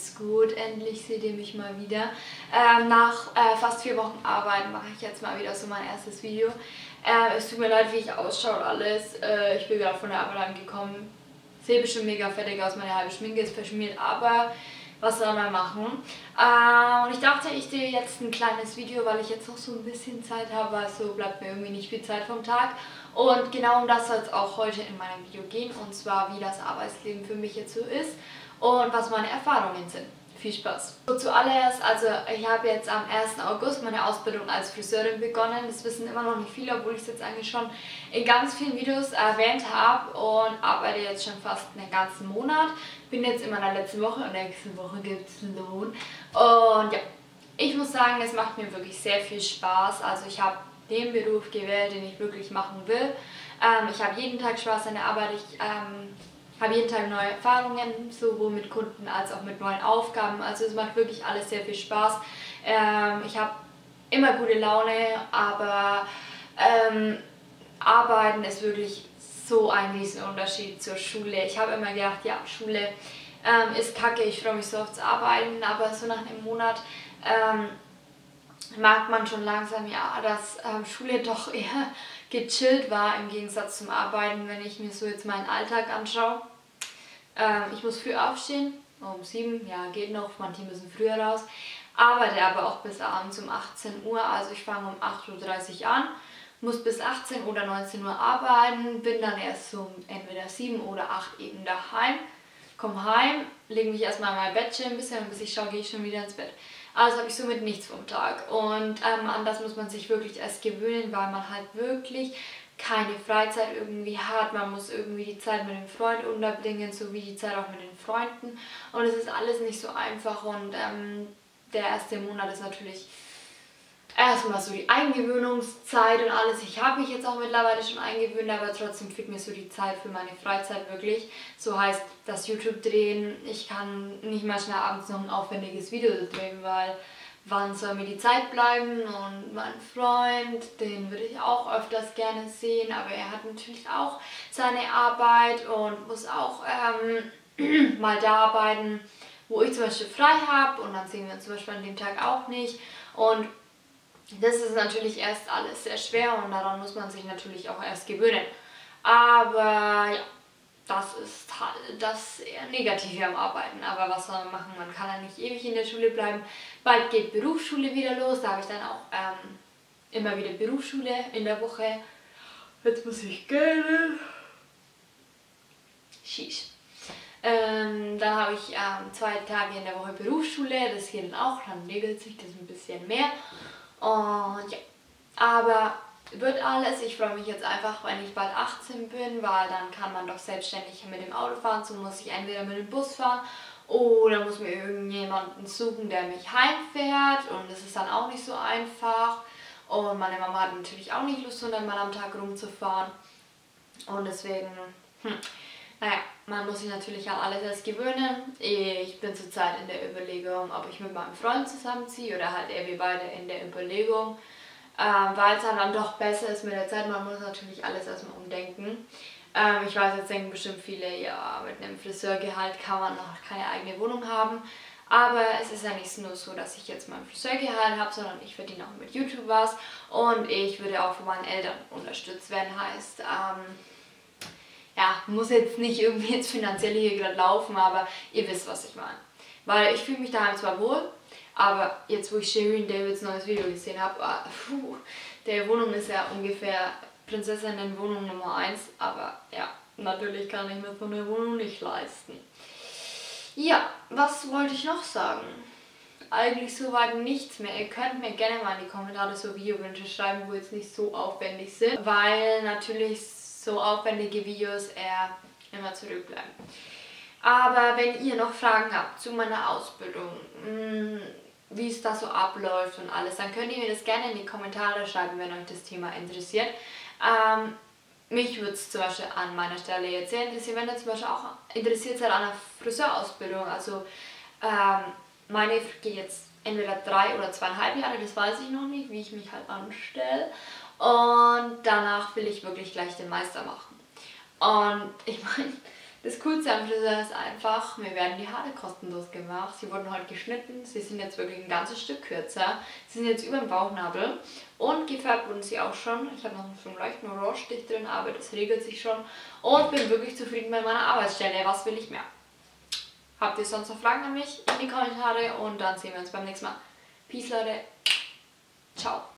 geht's gut. Endlich seht ihr mich mal wieder. Nach fast 4 Wochen Arbeit mache ich jetzt mal wieder so mein erstes Video. Es tut mir leid, wie ich ausschaue und alles. Ich bin gerade von der Arbeit angekommen. Sehe bestimmt mega fertig aus, meine halbe Schminke ist verschmiert, aber was soll man machen? Und ich dachte, ich drehe jetzt ein kleines Video, weil ich jetzt noch so ein bisschen Zeit habe, also bleibt mir irgendwie nicht viel Zeit vom Tag. Und genau um das soll es auch heute in meinem Video gehen, und zwar wie das Arbeitsleben für mich jetzt so ist und was meine Erfahrungen sind. Viel Spaß! So, zuallererst, also ich habe jetzt am 1. August meine Ausbildung als Friseurin begonnen. Das wissen immer noch nicht viele, obwohl ich es jetzt eigentlich schon in ganz vielen Videos erwähnt habe, und arbeite jetzt schon fast einen ganzen Monat. Bin jetzt in meiner letzten Woche und nächste Woche gibt es einen Lohn. Und ja, ich muss sagen, es macht mir wirklich sehr viel Spaß. Also ich habe den Beruf gewählt, den ich wirklich machen will. Ich habe jeden Tag Spaß an der Arbeit. Ich habe jeden Tag neue Erfahrungen, sowohl mit Kunden als auch mit neuen Aufgaben. Also es macht wirklich alles sehr viel Spaß. Ich habe immer gute Laune, aber Arbeiten ist wirklich so ein Riesenunterschied zur Schule. Ich habe immer gedacht, ja, Schule ist kacke, ich freue mich so aufs Arbeiten, aber so nach einem Monat merkt man schon langsam, ja, dass Schule doch eher gechillt war im Gegensatz zum Arbeiten, wenn ich mir so jetzt meinen Alltag anschaue. Ich muss früh aufstehen, um 7, ja geht noch, manche müssen früher raus, arbeite aber auch bis abends um 18 Uhr, also ich fange um 8:30 Uhr an, muss bis 18 oder 19 Uhr arbeiten, bin dann erst so entweder 7 oder 8 eben daheim, komme heim, lege mich erstmal in mein Bettchen ein bisschen, bis ich schaue, gehe ich schon wieder ins Bett. Also habe ich somit nichts vom Tag, und an das muss man sich wirklich erst gewöhnen, weil man halt wirklich keine Freizeit irgendwie hat. Man muss irgendwie die Zeit mit dem Freund unterbringen, sowie die Zeit auch mit den Freunden, und es ist alles nicht so einfach, und der erste Monat ist natürlich erstmal so die Eingewöhnungszeit und alles. Ich habe mich jetzt auch mittlerweile schon eingewöhnt, aber trotzdem fehlt mir so die Zeit für meine Freizeit wirklich. So heißt das YouTube drehen, ich kann nicht mal schnell abends noch ein aufwendiges Video drehen, weil wann soll mir die Zeit bleiben? Und mein Freund, den würde ich auch öfters gerne sehen, aber er hat natürlich auch seine Arbeit und muss auch mal da arbeiten, wo ich zum Beispiel frei habe, und dann sehen wir uns zum Beispiel an dem Tag auch nicht, und das ist natürlich erst alles sehr schwer, und daran muss man sich natürlich auch erst gewöhnen. Aber ja, das ist halt das eher Negative am Arbeiten. Aber was soll man machen? Man kann ja nicht ewig in der Schule bleiben. Bald geht Berufsschule wieder los. Da habe ich dann auch immer wieder Berufsschule in der Woche. Jetzt muss ich gehen. Sheesh. Dann habe ich 2 Tage in der Woche Berufsschule. Das geht dann auch. Dann regelt sich das ein bisschen mehr. Und ja, aber wird alles. Ich freue mich jetzt einfach, wenn ich bald 18 bin, weil dann kann man doch selbstständig mit dem Auto fahren. So muss ich entweder mit dem Bus fahren oder muss mir irgendjemanden suchen, der mich heimfährt, und das ist dann auch nicht so einfach. Und meine Mama hat natürlich auch nicht Lust, 100 Mal am Tag rumzufahren, und deswegen, naja, man muss sich natürlich an alles erst gewöhnen. Ich bin zurzeit in der Überlegung, ob ich mit meinem Freund zusammenziehe oder halt wir beide in der Überlegung, weil es dann doch besser ist mit der Zeit. Man muss natürlich alles erstmal umdenken. Ich weiß, jetzt denken bestimmt viele, ja, mit einem Friseurgehalt kann man noch keine eigene Wohnung haben. Aber es ist ja nicht nur so, dass ich jetzt mein Friseurgehalt habe, sondern ich verdiene auch mit YouTube was, und ich würde auch von meinen Eltern unterstützt werden. Heißt, ja, muss jetzt nicht irgendwie jetzt finanziell hier gerade laufen, aber ihr wisst, was ich meine. Weil ich fühle mich daheim zwar wohl, aber jetzt, wo ich Shirin Davids neues Video gesehen habe, der Wohnung ist ja ungefähr Prinzessinnenwohnung Nummer 1, aber ja, natürlich kann ich mir so eine Wohnung nicht leisten. Ja, was wollte ich noch sagen? Eigentlich soweit nichts mehr. Ihr könnt mir gerne mal in die Kommentare so Videowünsche schreiben, wo jetzt nicht so aufwendig sind, weil natürlich so aufwendige Videos eher immer zurückbleiben. Aber wenn ihr noch Fragen habt zu meiner Ausbildung, wie es da so abläuft und alles, dann könnt ihr mir das gerne in die Kommentare schreiben, wenn euch das Thema interessiert. Mich würde es zum Beispiel an meiner Stelle jetzt sehr interessieren, wenn ihr zum Beispiel auch interessiert seid an einer Friseurausbildung. Also meine geht jetzt entweder 3 oder 2,5 Jahre, das weiß ich noch nicht, wie ich mich halt anstelle. Und danach will ich wirklich gleich den Meister machen. Und ich meine, Das Coolste am Friseur ist einfach, mir werden die Haare kostenlos gemacht. Sie wurden heute geschnitten, sie sind jetzt wirklich ein ganzes Stück kürzer. Sie sind jetzt über dem Bauchnabel und gefärbt wurden sie auch schon. Ich habe noch so einen leichten Orange-Stich drin, aber das regelt sich schon. Und bin wirklich zufrieden mit meiner Arbeitsstelle. Was will ich mehr? Habt ihr sonst noch Fragen an mich? In die Kommentare und dann sehen wir uns beim nächsten Mal. Peace, Leute. Ciao.